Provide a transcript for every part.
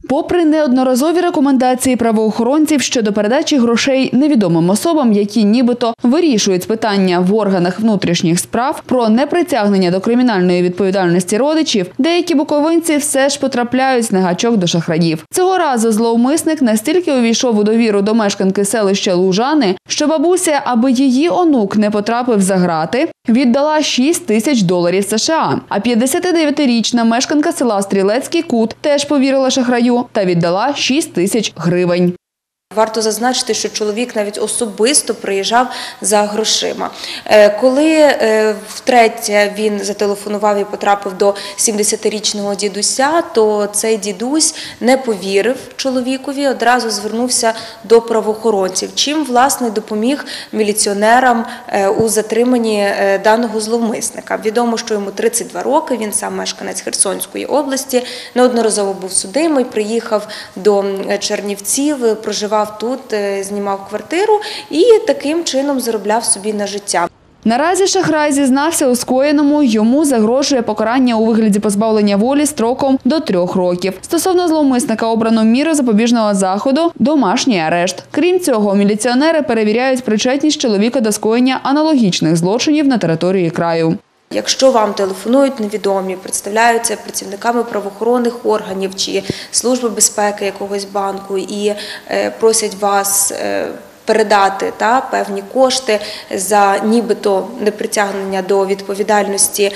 Попри неодноразові рекомендації правоохоронців щодо передачі грошей невідомим особам, які нібито вирішують питання в органах внутрішніх справ про непритягнення до кримінальної відповідальності родичів, деякі буковинці все ж потрапляють на гачок до шахраїв. Цього разу зловмисник настільки увійшов у довіру до мешканки селища Лужани, що бабуся, аби її онук не потрапив за грати, віддала $6000 США. А 59-річна мешканка села Стрілецький Кут теж повірила шахраю та віддала 6000 гривень. Варто зазначити, що чоловік навіть особисто приїжджав за грошима. Коли втретє він зателефонував і потрапив до 70-річного дідуся, то цей дідусь не повірив чоловікові, одразу звернувся до правоохоронців, чим, власне, допоміг міліціонерам у затриманні даного зловмисника. Відомо, що йому 32 роки, він сам мешканець Херсонської області, неодноразово був судимий, приїхав до Чернівців, проживав тут, знімав квартиру і таким чином заробляв собі на життя. Наразі шахрай зізнався у скоєному, йому загрожує покарання у вигляді позбавлення волі строком до 3 років. Стосовно зловмисника обрано міру запобіжного заходу – домашній арешт. Крім цього, міліціонери перевіряють причетність чоловіка до скоєння аналогічних злочинів на території краю. Якщо вам телефонують невідомі, представляються працівниками правоохоронних органів чи Служби безпеки якогось банку і просять вас передати певні кошти за нібито непритягнення до відповідальності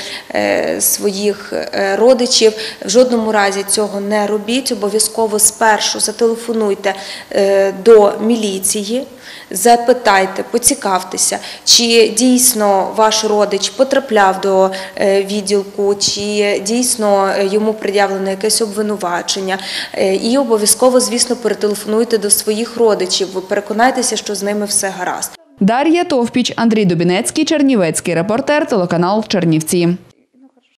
своїх родичів, в жодному разі цього не робіть. Обов'язково спершу зателефонуйте до міліції, запитайте, поцікавтеся, чи дійсно ваш родич потрапляв до відділку, чи дійсно йому пред'явлено якесь обвинувачення. І обов'язково, звісно, перетелефонуйте до своїх родичів, ви переконайтеся, що з ними все гаразд. Дар'я Товпіч, Андрій Дубінецький, Чернівецький репортер, телеканал Чернівці.